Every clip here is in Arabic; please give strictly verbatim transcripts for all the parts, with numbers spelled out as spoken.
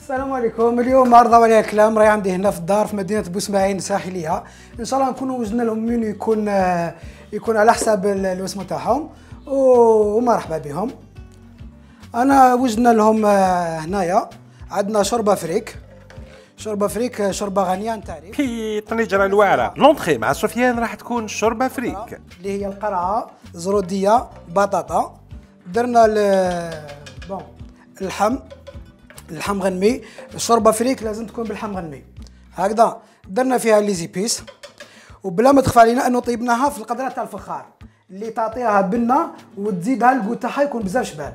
السلام عليكم. اليوم عرضه عليها الكلام راهي عندي هنا في الدار في مدينه بوسماعين الساحليه. ان شاء الله نكونوا وجدنا لهم منيو يكون يكون على حساب الوسم تاعهم ومرحبا بهم. انا وجدنا لهم هنايا عندنا شوربه فريك. شوربه فريك شوربه غنيه عن تعريف. في طنجره الواعره لونطخي مع سفيان راح تكون شوربه فريك اللي هي القرعه زروديه بطاطا. درنا بون اللحم اللحم غنمي. الشوربه فريك لازم تكون باللحم غنمي هكذا. درنا فيها لي زيبيس وبلا ما تخفى علينا انه طيبناها في القدره تاع الفخار اللي تعطيها بنه وتزيدها الكو تاعها يكون بزاف شباب.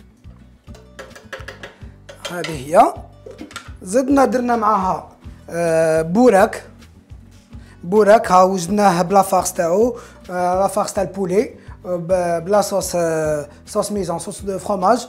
هذه هي. زدنا درنا معاها آه بوراك. بوراك ها وجدناه بلا فارس تاعو آه لا فارس تاع البولي بلا صوص آه صوص ميزون صوص دو فروماج.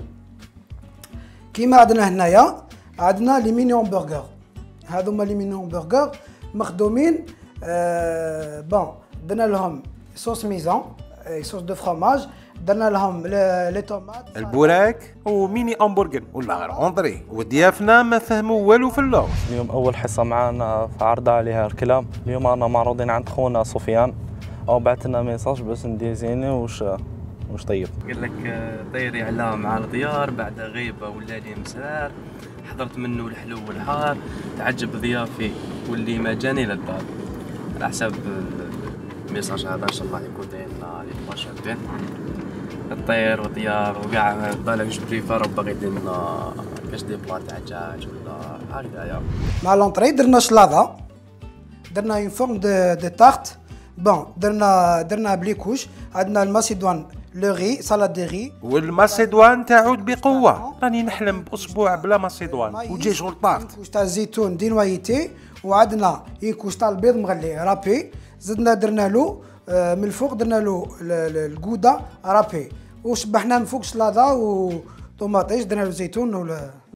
كيما عندنا هنايا عندنا لي مينيون برجر. هذوما لي مينيون برجر مخدومين آه بون. درنا لهم صوص ميزون صوص دو فروماج. درنا لهم لي طوماط البوراك وميني امبرجر ولا اندري وضيافنا ما فهموا والو في اللغه. اليوم اول حصه معنا في عرضه عليها الكلام. اليوم انا معروضين عند خونا سفيان او بعث لنا ميساج باش نديزيني واش واش طيب. قال لك طيري على مع الضيار بعد غيبه ولا لي مسرار. حضرت منه الحلو والحار تعجب ضيافي واللي ما جاني للباب. على حساب الميساج هذا ان شاء الله يكون داير لنا لي تخوا شابين الطير والديار وكاع بالك جبري فرب باغي يدير لنا كاش دي بلا تاع دجاج ولا هكذايا. مع لونطري درنا شلاضه. درنا اون فورم دو دو تارت بون. درنا درنا بليكوش. عندنا الماسيدوان لو ري سالاد دي ري. والماسيدوان تعود بقوه. راني نحلم باسبوع بلا ماسيدوان ودجاج والطارت. كوش تاع الزيتون دي نوايتي وعندنا كوش تاع البيض مغلي رابي. زدنا درنا له من الفوق درنا له الكودا رابي وشبحناه من فوق شلاضه وطوماطيش درنا له زيتون ولا